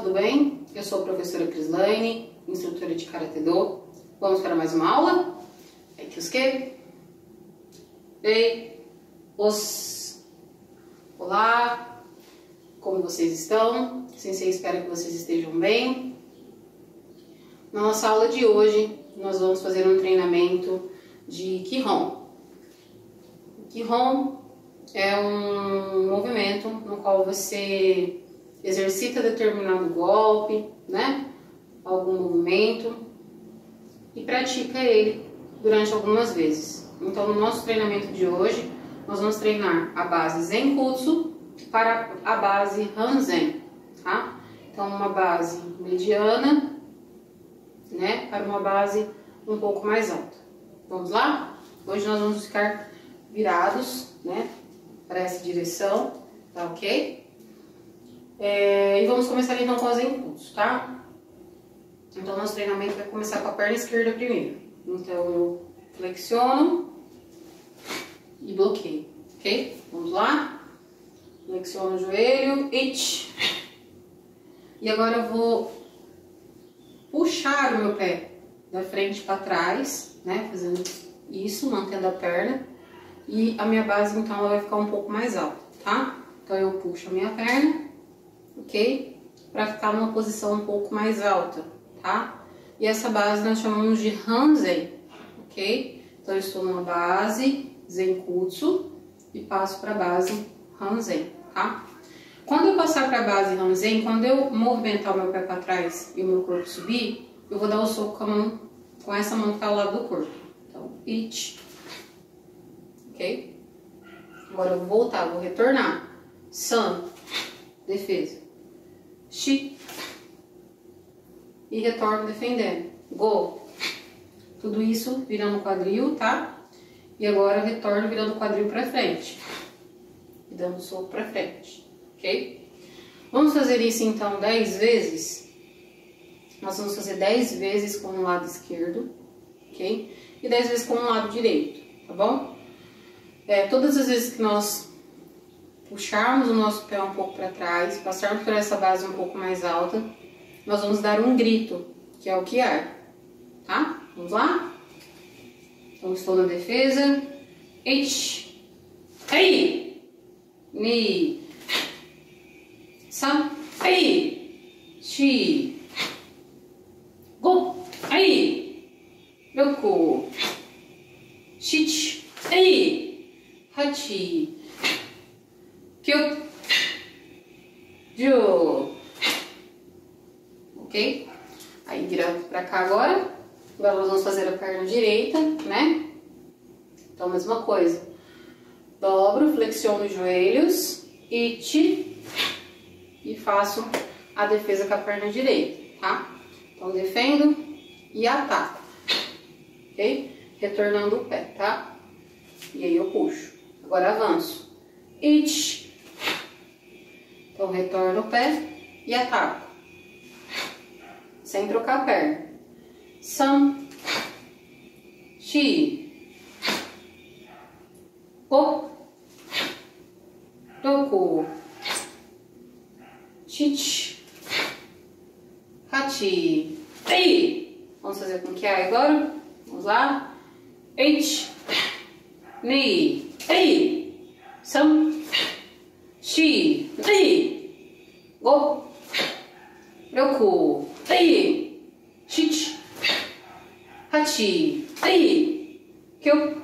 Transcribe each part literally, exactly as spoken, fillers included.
tudo bem? Eu sou a professora Crislaine, instrutora de Karatê Do. Vamos para mais uma aula? Eikyosuke. Ei, os. Olá, como vocês estão? Sensei espera que vocês estejam bem. Na nossa aula de hoje, nós vamos fazer um treinamento de Kihon. Kihon é um movimento no qual você exercita determinado golpe, né? Algum movimento e pratica ele durante algumas vezes. Então, no nosso treinamento de hoje, nós vamos treinar a base Zenkutsu para a base Hanzen, tá? Então, uma base mediana, né? Para uma base um pouco mais alta. Vamos lá? Hoje nós vamos ficar virados, né? Para essa direção, tá ok? É, e vamos começar então com os Zenkutsu, tá? Então, nosso treinamento vai começar com a perna esquerda primeiro. Então, eu flexiono e bloqueio, ok? Vamos lá? Flexiono o joelho, it. E agora eu vou puxar o meu pé da frente para trás, né? Fazendo isso, mantendo a perna. E a minha base, então, ela vai ficar um pouco mais alta, tá? Então, eu puxo a minha perna, ok? Para ficar numa posição um pouco mais alta, tá? E essa base nós chamamos de Hanzen, ok? Então, eu estou numa base Zenkutsu e passo para a base Hanzen, tá? Quando eu passar para a base Hanzen, quando eu movimentar o meu pé para trás e o meu corpo subir, eu vou dar o soco com a mão, com essa mão que está ao lado do corpo. Então, it, ok? Agora eu vou voltar, vou retornar. San, defesa. Shi, e retorno defendendo. Go. Tudo isso virando o quadril, tá? E agora eu retorno virando o quadril pra frente. E dando soco pra frente, ok? Vamos fazer isso então dez vezes. Nós vamos fazer dez vezes com o lado esquerdo, ok? E dez vezes com o lado direito, tá bom? É, todas as vezes que nós puxarmos o nosso pé um pouco para trás, passarmos por essa base um pouco mais alta, nós vamos dar um grito, que é o Kiar, tá? Vamos lá? Então, estou na defesa. Ich, Ei, Ni, San, Ei, Shi, Go, Ai, Roku, Shichi, Ei, Hachi, Kyo, Jo. Ok? Aí virando pra cá agora. Agora nós vamos fazer a perna direita, né? Então, a mesma coisa. Dobro, flexiono os joelhos, it, e faço a defesa com a perna direita, tá? Então, defendo e ataco, ok? Retornando o pé, tá? E aí eu puxo. Agora avanço. It. Então, retorno o pé e ataco. Sem trocar a perna. San, Shi, Go, Roku, Shichi, Hachi, Ei. Vamos fazer com que é agora? Vamos lá. Eight, Ni, Ei, San, Shi, Ei, Go, Roku, Ei, Shichi, Hachi, Ei, Kyo,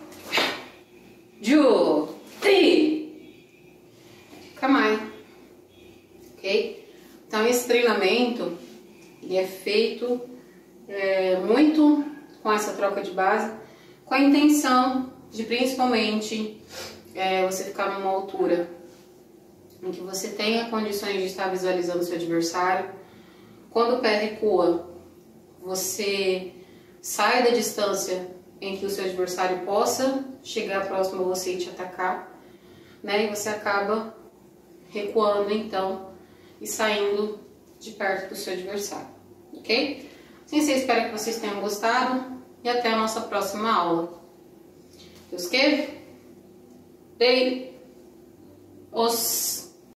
Jo, Ei, Kamai, ok? Então, esse treinamento ele é feito é, muito com essa troca de base, com a intenção de principalmente é, você ficar numa altura em que você tenha condições de estar visualizando o seu adversário. Quando o pé recua, você sai da distância em que o seu adversário possa chegar próximo a você e te atacar, né? E você acaba recuando então e saindo de perto do seu adversário, ok? Sensei, espero que vocês tenham gostado e até a nossa próxima aula. Eikyosuke. Ei, os.